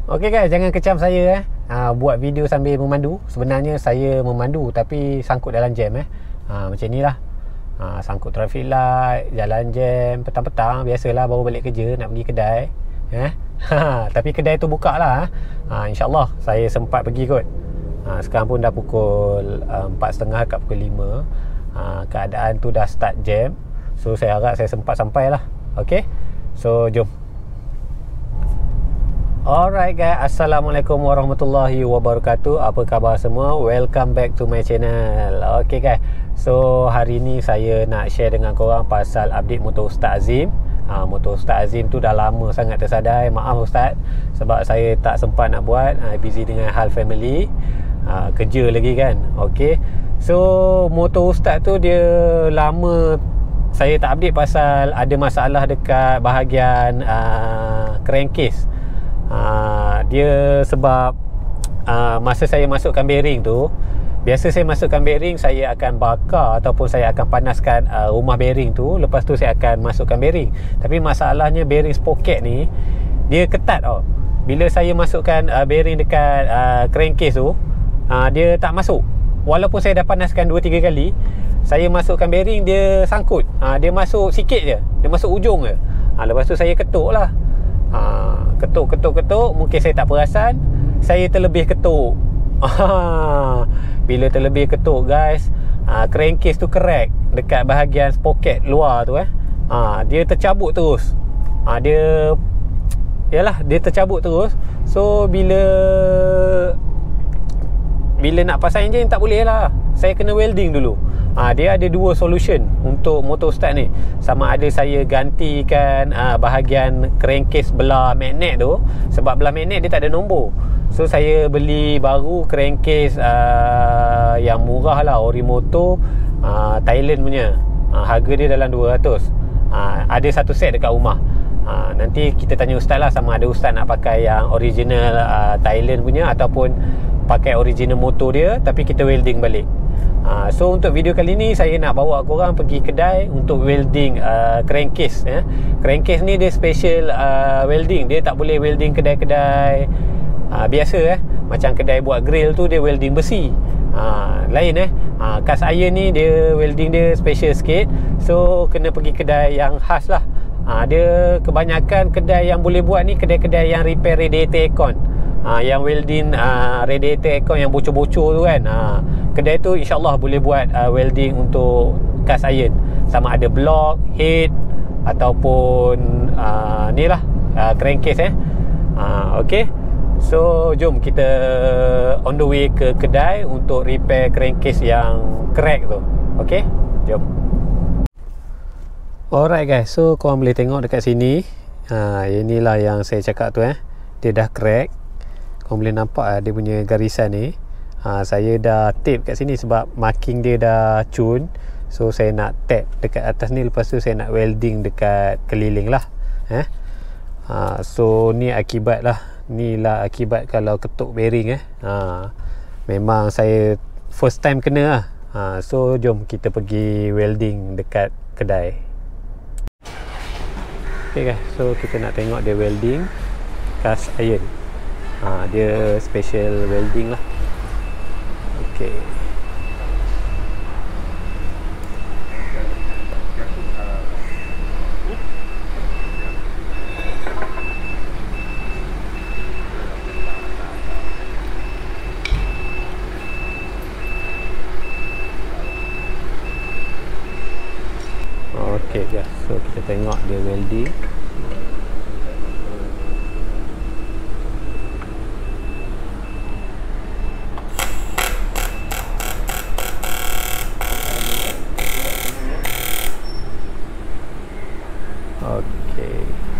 Okey guys, jangan kecam saya buat video sambil memandu. Sebenarnya saya memandu tapi sangkut dalam jam macam ni lah. Sangkut traffic light, jalan jam, petang-petang biasalah, baru balik kerja nak pergi kedai. Tapi kedai tu buka lah. InsyaAllah saya sempat pergi kot. Sekarang pun dah pukul 4.30 kat pukul 5. Keadaan tu dah start jam. So saya harap saya sempat sampai lah. Okay, so jom. Alright guys, Assalamualaikum warahmatullahi wabarakatuh. Apa khabar semua? Welcome back to my channel. Okay guys, so hari ni saya nak share dengan korang pasal update motor Ustaz Azim. Motor Ustaz Azim tu dah lama sangat tersadai. Maaf Ustaz, sebab saya tak sempat nak buat, busy dengan hal family, kerja lagi kan. Okay, so motor Ustaz tu dia lama saya tak update pasal ada masalah dekat bahagian crankcase. Dia sebab masa saya masukkan bearing tu, biasa saya masukkan bearing, saya akan bakar ataupun saya akan panaskan rumah bearing tu, lepas tu saya akan masukkan bearing. Tapi masalahnya bearing sprocket ni dia ketat tau. Bila saya masukkan bearing dekat crankcase tu, dia tak masuk. Walaupun saya dah panaskan 2-3 kali, saya masukkan bearing, dia sangkut. Dia masuk sikit je, dia masuk ujung je. Lepas tu saya ketuk lah. Ketuk. Mungkin saya tak perasan, saya terlebih ketuk. Bila terlebih ketuk guys, crankcase tu crack dekat bahagian sprocket luar tu. Dia tercabut terus. Dia tercabut terus. So bila nak pasang enjin tak boleh lah, saya kena welding dulu. Dia ada dua solution untuk motor Ustaz ni. Sama ada saya gantikan bahagian crankcase belah magnet tu, sebab belah magnet dia tak ada nombor. So saya beli baru crankcase yang murah lah, Orimoto, Thailand punya. Harga dia dalam 200. Ada satu set dekat rumah. Nanti kita tanya Ustaz lah, sama ada Ustaz nak pakai yang original Thailand punya ataupun pakai original motor dia tapi kita welding balik. So untuk video kali ni saya nak bawa korang pergi kedai untuk welding crankcase. Crankcase ni dia special welding. Dia tak boleh welding kedai-kedai biasa macam kedai buat grill tu dia welding besi. Lain cast iron ni dia welding dia special sikit. So kena pergi kedai yang khas lah. Dia kebanyakan kedai yang boleh buat ni kedai-kedai yang repair radiator aircon, yang welding radiator aircon yang bocor-bocor tu kan. Kedai tu insyaAllah boleh buat welding untuk cast iron, sama ada block, head ataupun ni lah crankcase. Okay, so jom kita on the way ke kedai untuk repair crankcase yang crack tu. Okay, jom. Alright guys, so korang boleh tengok dekat sini. Inilah yang saya cakap tu. Dia dah crack. Korang boleh nampak dia punya garisan ni. Saya dah tape kat sini sebab marking dia dah cun. So saya nak tap dekat atas ni, lepas tu saya nak welding dekat keliling lah. So ni akibat lah. Ni lah akibat kalau ketuk bearing. Memang saya first time kena lah. So jom kita pergi welding dekat kedai. Okay guys, so kita nak tengok dia welding cast iron. Dia special welding lah. Okay. Okay guys, so kita tengok dia welding. Okay.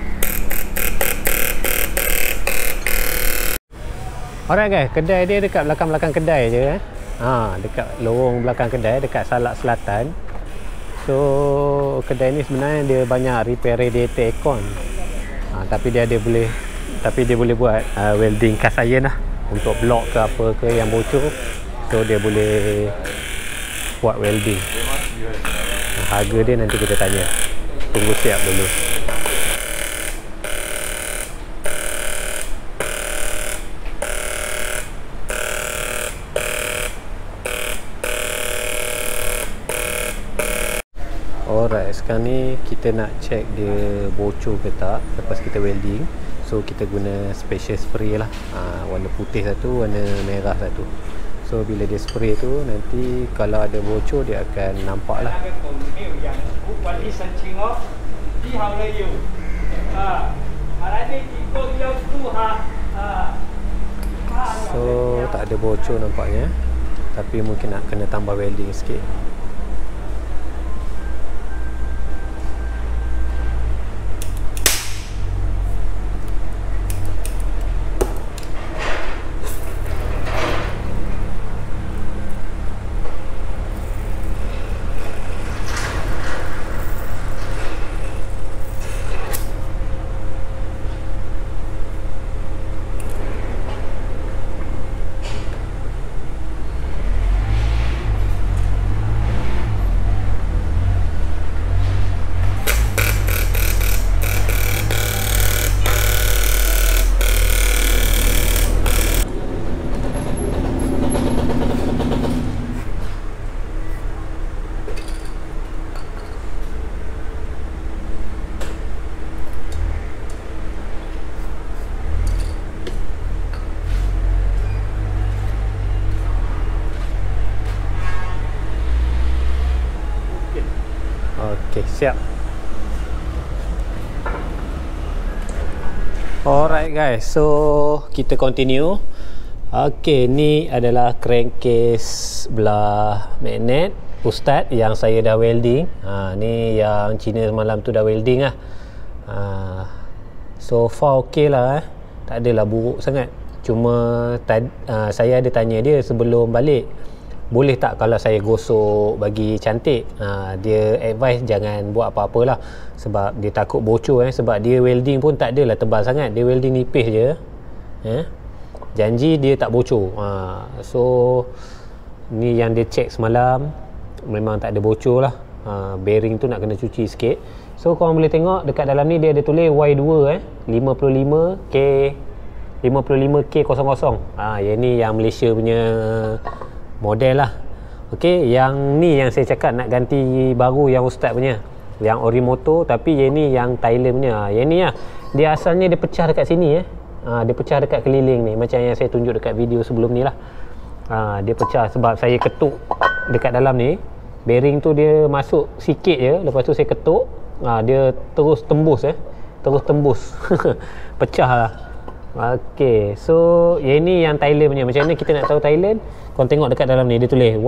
Alright guys, kedai dia dekat belakang-belakang kedai je. Dekat lorong belakang kedai, dekat Salak Selatan. So kedai ni sebenarnya dia banyak repair radiator aircon. Tapi dia boleh buat welding cast iron lah, untuk block ke apa ke yang bocor. So dia boleh buat welding. Harga dia nanti kita tanya. Tunggu siap dulu. Alright, sekarang ni kita nak check dia bocor ke tak lepas kita welding. So kita guna special spray lah, warna putih satu, warna merah satu. So bila dia spray tu, nanti kalau ada bocor dia akan nampak lah. So tak ada bocor nampaknya, tapi mungkin nak kena tambah welding sikit. Okey, siap. Alright guys, so kita continue. Okey, ni adalah crankcase belah magnet Ustaz yang saya dah welding. Ni yang Cina semalam tu dah welding lah. So far okey lah, tak adalah buruk sangat. Cuma saya ada tanya dia sebelum balik, boleh tak kalau saya gosok bagi cantik. Dia advise jangan buat apa-apalah sebab dia takut bocor sebab dia welding pun tak adalah tebal sangat, dia welding nipis je. Janji dia tak bocor. So ni yang dia check semalam, memang tak ada bocor lah. Bearing tu nak kena cuci sikit. So korang boleh tengok dekat dalam ni dia ada tulis Y2 55K00. Yang ni yang Malaysia punya model lah. Okey, yang ni yang saya cakap nak ganti baru yang Ustaz punya, yang Orimoto, tapi yang ni yang Thailand punya. Yang ni lah, dia asalnya dia pecah dekat sini dia pecah dekat keliling ni, macam yang saya tunjuk dekat video sebelum ni lah. Dia pecah sebab saya ketuk dekat dalam ni. Bearing tu dia masuk sikit je, lepas tu saya ketuk, dia terus tembus terus tembus pecah lah. Okey, so yang ni yang Thailand punya. Macam mana kita nak tahu Thailand? Korang tengok dekat dalam ni dia tulis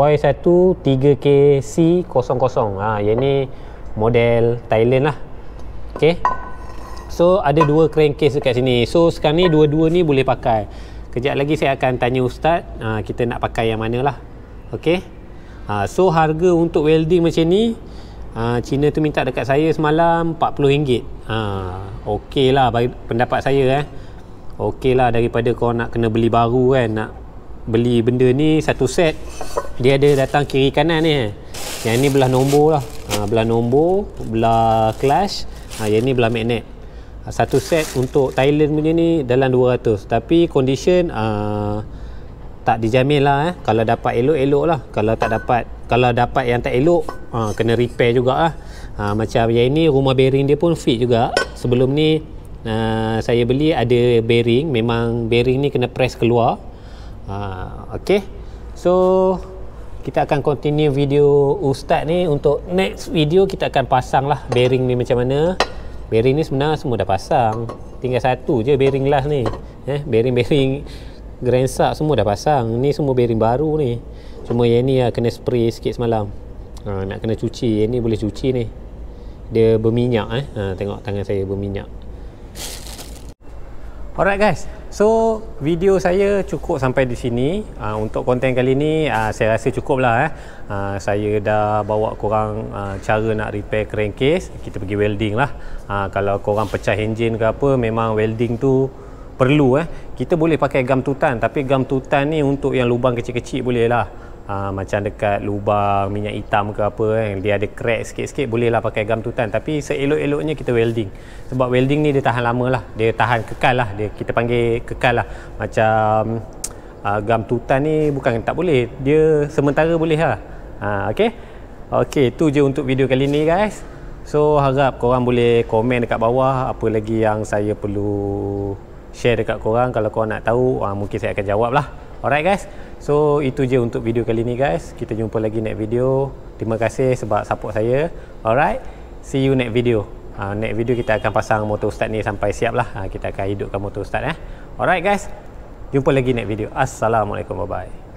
Y13KC00. Yang ni model Thailand lah. Okey, so ada dua crankcase dekat sini. So sekarang ni dua-dua ni boleh pakai. Kejap lagi saya akan tanya Ustaz, kita nak pakai yang mana lah. Okey, so harga untuk welding macam ni, Cina tu minta dekat saya semalam RM40. Okey lah pendapat saya okey lah, daripada kau nak kena beli baru kan, nak beli benda ni satu set, dia ada datang kiri kanan ni. Yang ni belah nombor lah, belah nombor, belah clutch, yang ni belah magnet. Satu set untuk Thailand punya ni dalam 200, tapi condition tak dijamin lah. Kalau dapat elok-elok lah, kalau dapat yang tak elok, kena repair juga lah. Macam yang ni rumah bearing dia pun fit juga. Sebelum ni saya beli ada bearing, memang bearing ni kena press keluar. Okey, so kita akan continue video Ustaz ni. Untuk next video kita akan pasang lah bearing ni macam mana. Bearing ni sebenarnya semua dah pasang, tinggal satu je bearing last ni. Bearing Grand Sub semua dah pasang. Ni semua bearing baru ni, cuma yang ni kena spray sikit semalam. Nak kena cuci. Yang ni boleh cuci ni, dia berminyak. Tengok tangan saya berminyak. Alright guys, so video saya cukup sampai di sini. Untuk konten kali ni saya rasa cukup lah. Saya dah bawa korang cara nak repair crankcase. Kita pergi welding lah. Kalau korang pecah engine ke apa, memang welding tu perlu. Kita boleh pakai gam tutan, tapi gam tutan ni untuk yang lubang kecil-kecil boleh lah. Macam dekat lubang minyak hitam ke apa dia ada crack sikit-sikit, boleh lah pakai gam tutan. Tapi seelok-eloknya kita welding, sebab welding ni dia tahan lama lah, dia tahan kekal lah, kita panggil kekal lah. Macam gam tutan ni bukan tak boleh, dia sementara boleh lah. Okey, Okey, tu je untuk video kali ni guys. So harap korang boleh komen dekat bawah apa lagi yang saya perlu share dekat korang. Kalau korang nak tahu, mungkin saya akan jawab lah. Alright guys, so itu je untuk video kali ni guys. Kita jumpa lagi next video. Terima kasih sebab support saya. Alright, see you next video. Next video kita akan pasang motor Ustaz ni sampai siap lah. Kita akan hidupkan motor Ustaz. Alright guys, jumpa lagi next video. Assalamualaikum, bye bye.